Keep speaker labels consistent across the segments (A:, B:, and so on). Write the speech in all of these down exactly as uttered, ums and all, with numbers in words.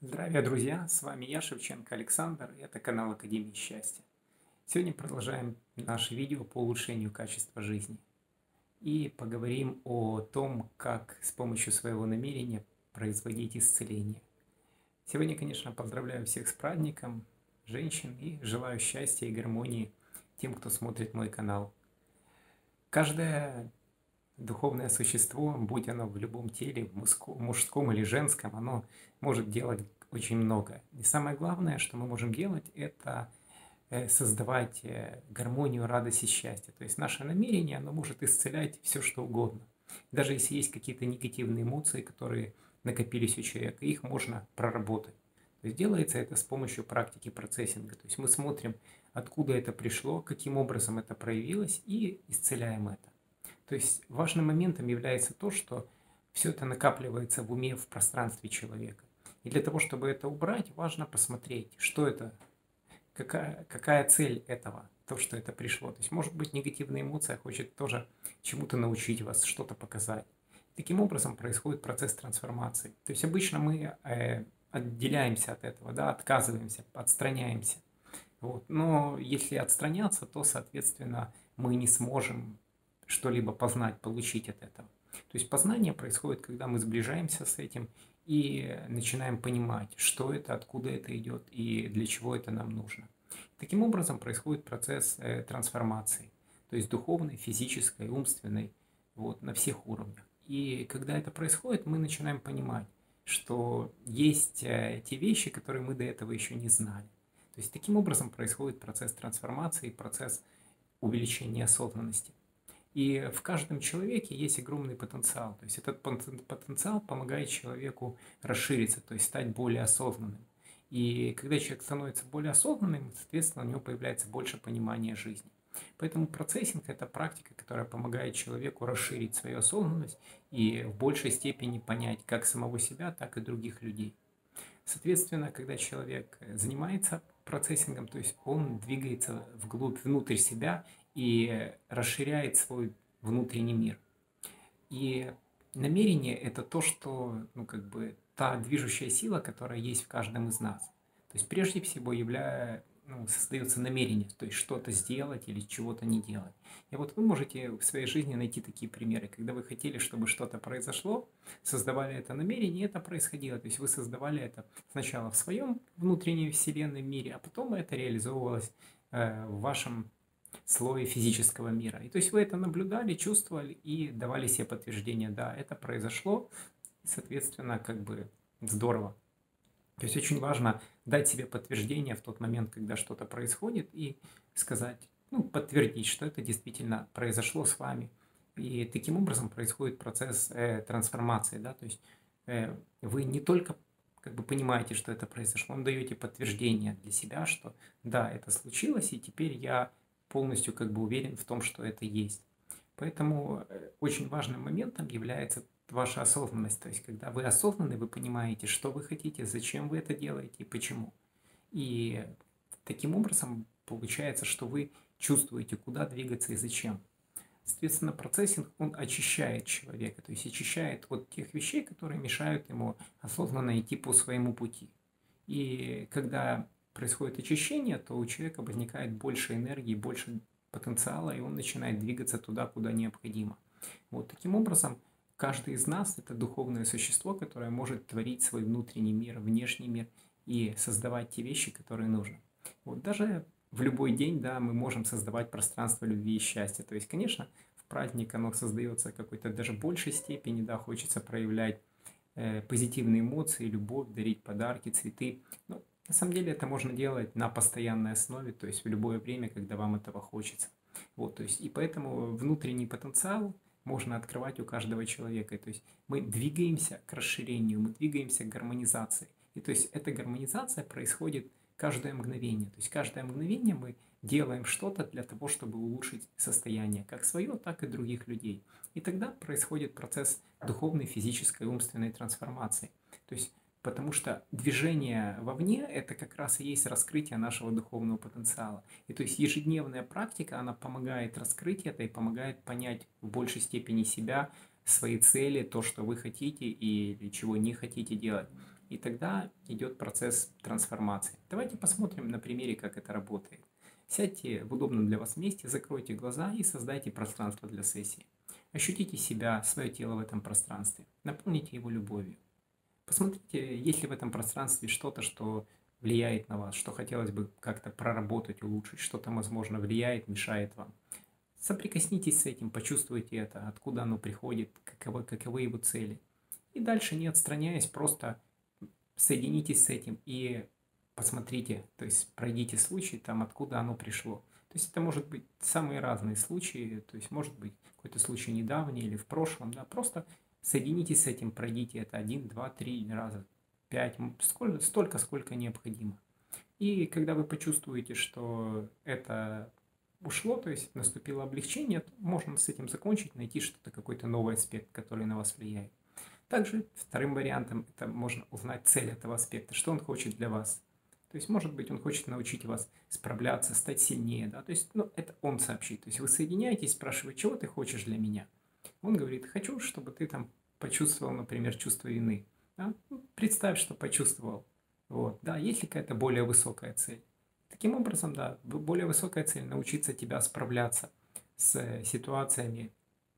A: Здравия, друзья! С вами я, Шевченко Александр, и это канал Академии Счастья. Сегодня продолжаем наше видео по улучшению качества жизни. И поговорим о том, как с помощью своего намерения производить исцеление. Сегодня, конечно, поздравляю всех с праздником, женщин, и желаю счастья и гармонии тем, кто смотрит мой канал. Каждое духовное существо, будь оно в любом теле, в мужском, мужском или женском, оно может делать очень много. И самое главное, что мы можем делать, это э, создавать э, гармонию, радость и счастье. То есть наше намерение, оно может исцелять все, что угодно. Даже если есть какие-то негативные эмоции, которые накопились у человека, их можно проработать. То есть делается это с помощью практики процессинга. То есть мы смотрим, откуда это пришло, каким образом это проявилось, и исцеляем это. То есть важным моментом является то, что все это накапливается в уме, в пространстве человека. И для того, чтобы это убрать, важно посмотреть, что это, какая, какая цель этого, то, что это пришло. То есть, может быть, негативная эмоция хочет тоже чему-то научить вас, что-то показать. Таким образом происходит процесс трансформации. То есть обычно мы э, отделяемся от этого, да, отказываемся, отстраняемся. Вот. Но если отстраняться, то, соответственно, мы не сможем что-либо познать, получить от этого. То есть познание происходит, когда мы сближаемся с этим и начинаем понимать, что это, откуда это идет и для чего это нам нужно. Таким образом происходит процесс э, трансформации, то есть духовной, физической, умственной, вот, на всех уровнях. И когда это происходит, мы начинаем понимать, что есть э, те вещи, которые мы до этого еще не знали. То есть таким образом происходит процесс трансформации, процесс увеличения осознанности. И в каждом человеке есть огромный потенциал. То есть этот потенциал помогает человеку расшириться, то есть стать более осознанным. И когда человек становится более осознанным, соответственно, у него появляется больше понимания жизни. Поэтому процессинг – это практика, которая помогает человеку расширить свою осознанность и в большей степени понять как самого себя, так и других людей. Соответственно, когда человек занимается процессингом, то есть он двигается вглубь, внутрь себя и расширяет свой внутренний мир. И намерение – это то, что, ну, как бы, та движущая сила, которая есть в каждом из нас. То есть прежде всего являя, ну, создается намерение, то есть что-то сделать или чего-то не делать. И вот вы можете в своей жизни найти такие примеры, когда вы хотели, чтобы что-то произошло, создавали это намерение, и это происходило. То есть вы создавали это сначала в своем внутренней вселенной мире, а потом это реализовывалось э, в вашем слое физического мира. И то есть вы это наблюдали, чувствовали и давали себе подтверждение, да, это произошло, и, соответственно, как бы здорово. То есть очень важно дать себе подтверждение в тот момент, когда что-то происходит, и сказать, ну, подтвердить, что это действительно произошло с вами. И таким образом происходит процесс э, трансформации, да, то есть э, вы не только как бы понимаете, что это произошло, вы даете подтверждение для себя, что да, это случилось, и теперь я полностью как бы уверен в том, что это есть. Поэтому э, очень важным моментом является ваша осознанность. То есть, когда вы осознанны, вы понимаете, что вы хотите, зачем вы это делаете и почему. И таким образом получается, что вы чувствуете, куда двигаться и зачем. Соответственно, процессинг, он очищает человека, то есть очищает от тех вещей, которые мешают ему осознанно идти по своему пути. И когда происходит очищение, то у человека возникает больше энергии, больше потенциала, и он начинает двигаться туда, куда необходимо. Вот таким образом, каждый из нас – это духовное существо, которое может творить свой внутренний мир, внешний мир и создавать те вещи, которые нужно. Вот даже в любой день, да, мы можем создавать пространство любви и счастья. То есть, конечно, в праздник оно создается в какой-то даже большей степени, да, хочется проявлять э, позитивные эмоции, любовь, дарить подарки, цветы. Но на самом деле это можно делать на постоянной основе, то есть в любое время, когда вам этого хочется. Вот, то есть, и поэтому внутренний потенциал можно открывать у каждого человека. То есть мы двигаемся к расширению, мы двигаемся к гармонизации. И то есть эта гармонизация происходит каждое мгновение. То есть каждое мгновение мы делаем что-то для того, чтобы улучшить состояние как свое, так и других людей. И тогда происходит процесс духовной, физической, умственной трансформации. То есть потому что движение вовне – это как раз и есть раскрытие нашего духовного потенциала. И то есть ежедневная практика, она помогает раскрыть это и помогает понять в большей степени себя, свои цели, то, что вы хотите или чего не хотите делать. И тогда идет процесс трансформации. Давайте посмотрим на примере, как это работает. Сядьте в удобном для вас месте, закройте глаза и создайте пространство для сессии. Ощутите себя, свое тело в этом пространстве. Наполните его любовью. Посмотрите, есть ли в этом пространстве что-то, что влияет на вас, что хотелось бы как-то проработать, улучшить, что-то, возможно, влияет, мешает вам. Соприкоснитесь с этим, почувствуйте это, откуда оно приходит, каковы, каковы его цели. И дальше, не отстраняясь, просто соединитесь с этим и посмотрите, то есть пройдите случай там, откуда оно пришло. То есть это может быть самые разные случаи, то есть может быть какой-то случай недавний или в прошлом, да, просто соединитесь с этим, пройдите это один, два, три раза, пять, сколько, столько, сколько необходимо. И когда вы почувствуете, что это ушло, то есть наступило облегчение, то можно с этим закончить, найти что-то, какой-то новый аспект, который на вас влияет. Также вторым вариантом это можно узнать цель этого аспекта, что он хочет для вас. То есть, может быть, он хочет научить вас справляться, стать сильнее, да, то есть, ну, это он сообщит. То есть вы соединяетесь, спрашиваете, чего ты хочешь для меня? Он говорит, хочу, чтобы ты там почувствовал, например, чувство вины. Да? Ну, представь, что почувствовал. Вот, да, есть ли какая-то более высокая цель? Таким образом, да, более высокая цель – научиться тебя справляться с ситуациями,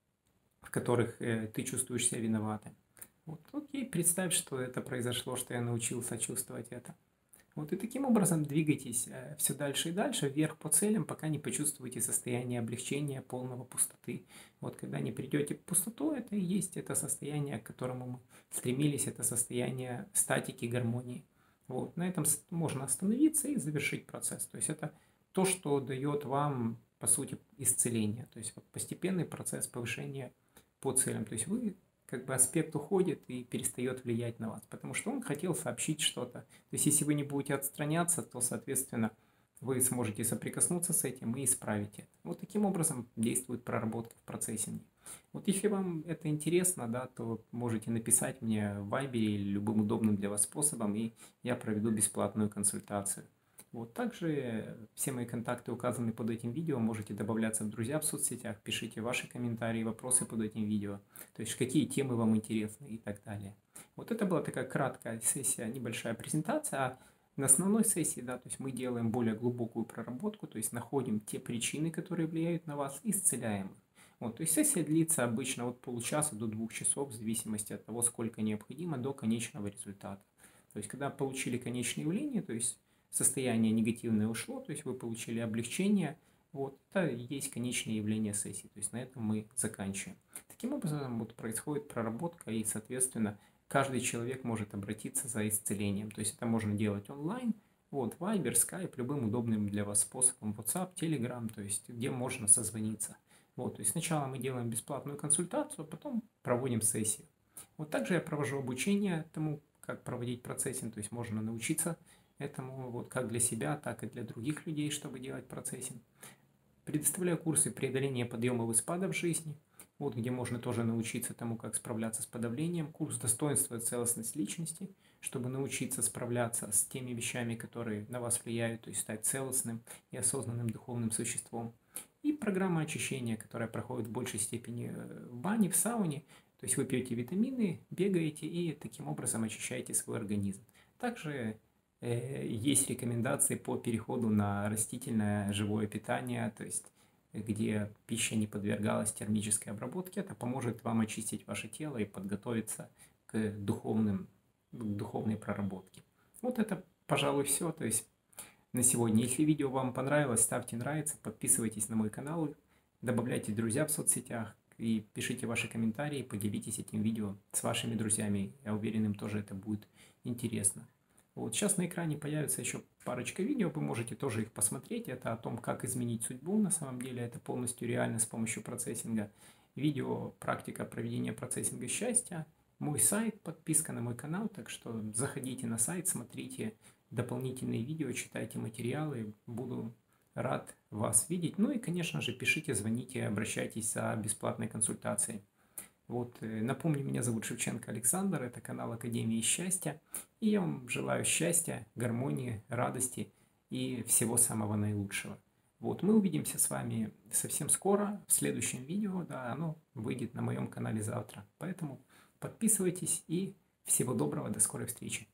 A: в которых э, ты чувствуешь себя виноватым. Вот, окей, представь, что это произошло, что я научился чувствовать это. Вот и таким образом двигайтесь э, все дальше и дальше, вверх по целям, пока не почувствуете состояние облегчения, полного пустоты. Вот когда не придете в пустоту, это и есть это состояние, к которому мы стремились, это состояние статики, гармонии. Вот, на этом можно остановиться и завершить процесс. То есть это то, что дает вам, по сути, исцеление. То есть вот постепенный процесс повышения по целям. То есть вы как бы аспект уходит и перестает влиять на вас, потому что он хотел сообщить что-то. То есть если вы не будете отстраняться, то, соответственно, вы сможете соприкоснуться с этим и исправить это. Вот таким образом действует проработка в процессинге. Вот если вам это интересно, да, то можете написать мне в Вайбере или любым удобным для вас способом, и я проведу бесплатную консультацию. Вот также все мои контакты указаны под этим видео, можете добавляться в друзья в соцсетях, пишите ваши комментарии, вопросы под этим видео, то есть какие темы вам интересны и так далее. Вот это была такая краткая сессия, небольшая презентация, а на основной сессии, да, то есть мы делаем более глубокую проработку, то есть находим те причины, которые влияют на вас, и исцеляем их. Вот, то есть сессия длится обычно от получаса до двух часов, в зависимости от того, сколько необходимо до конечного результата. То есть когда получили конечное явление, то есть состояние негативное ушло, то есть вы получили облегчение, вот, это и есть конечное явление сессии, то есть на этом мы заканчиваем. Таким образом вот происходит проработка, и, соответственно, каждый человек может обратиться за исцелением, то есть это можно делать онлайн, вот, Viber, Skype, любым удобным для вас способом, WhatsApp, Telegram, то есть где можно созвониться. Вот, то есть сначала мы делаем бесплатную консультацию, а потом проводим сессию. Вот также я провожу обучение тому, как проводить процессинг, то есть можно научиться этому вот как для себя, так и для других людей, чтобы делать процессинг. Предоставляю курсы преодоления подъемов и спадов в жизни, вот где можно тоже научиться тому, как справляться с подавлением. Курс достоинства и целостность личности, чтобы научиться справляться с теми вещами, которые на вас влияют, то есть стать целостным и осознанным духовным существом. И программа очищения, которая проходит в большей степени в бане, в сауне. То есть вы пьете витамины, бегаете и таким образом очищаете свой организм. Также есть рекомендации по переходу на растительное живое питание, то есть где пища не подвергалась термической обработке. Это поможет вам очистить ваше тело и подготовиться к, духовным, к духовной проработке. Вот это, пожалуй, все. То есть на сегодня. Если видео вам понравилось, ставьте нравится, подписывайтесь на мой канал, добавляйте друзья в соцсетях и пишите ваши комментарии, поделитесь этим видео с вашими друзьями. Я уверен, им тоже это будет интересно. Вот сейчас на экране появится еще парочка видео, вы можете тоже их посмотреть. Это о том, как изменить судьбу, на самом деле это полностью реально с помощью процессинга. Видео «Практика проведения процессинга счастья», мой сайт, подписка на мой канал, так что заходите на сайт, смотрите дополнительные видео, читайте материалы, буду рад вас видеть. Ну и, конечно же, пишите, звоните, обращайтесь за бесплатной консультацией. Вот, напомню, меня зовут Шевченко Александр, это канал Академии Счастья, и я вам желаю счастья, гармонии, радости и всего самого наилучшего. Вот, мы увидимся с вами совсем скоро, в следующем видео, да, оно выйдет на моем канале завтра, поэтому подписывайтесь и всего доброго, до скорой встречи.